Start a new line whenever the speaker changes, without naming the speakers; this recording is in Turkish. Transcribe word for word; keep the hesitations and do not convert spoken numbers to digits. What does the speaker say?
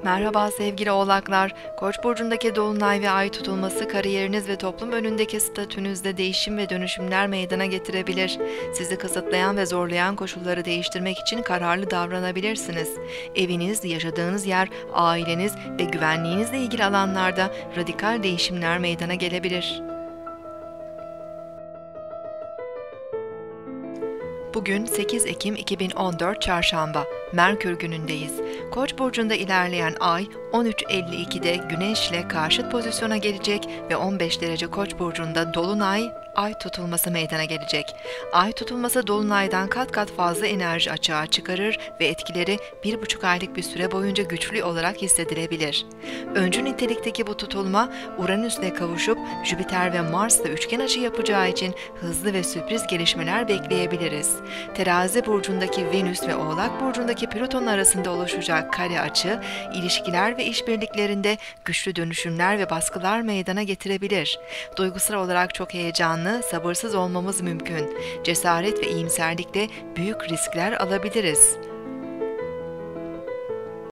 Merhaba sevgili oğlaklar. Koç burcundaki dolunay ve ay tutulması kariyeriniz ve toplum önündeki statünüzde değişim ve dönüşümler meydana getirebilir. Sizi kısıtlayan ve zorlayan koşulları değiştirmek için kararlı davranabilirsiniz. Eviniz, yaşadığınız yer, aileniz ve güvenliğinizle ilgili alanlarda radikal değişimler meydana gelebilir. Bugün sekiz Ekim iki bin on dört Çarşamba, Merkür günündeyiz. Koç burcunda ilerleyen ay on üç elli ikide Güneş'le karşıt pozisyona gelecek ve on beş derece Koç burcunda dolunay, ay tutulması meydana gelecek. Ay tutulması dolunaydan kat kat fazla enerji açığa çıkarır ve etkileri bir buçuk aylık bir süre boyunca güçlü olarak hissedilebilir. Öncü nitelikteki bu tutulma Uranüs'le kavuşup Jüpiter ve Mars'la üçgen açı yapacağı için hızlı ve sürpriz gelişmeler bekleyebiliriz. Terazi burcundaki Venüs ve Oğlak burcundaki Plüton arasında oluşacak kare açı, ilişkiler ve işbirliklerinde güçlü dönüşümler ve baskılar meydana getirebilir. Duygusal olarak çok heyecanlı, sabırsız olmamız mümkün. Cesaret ve iyimserlikle büyük riskler alabiliriz.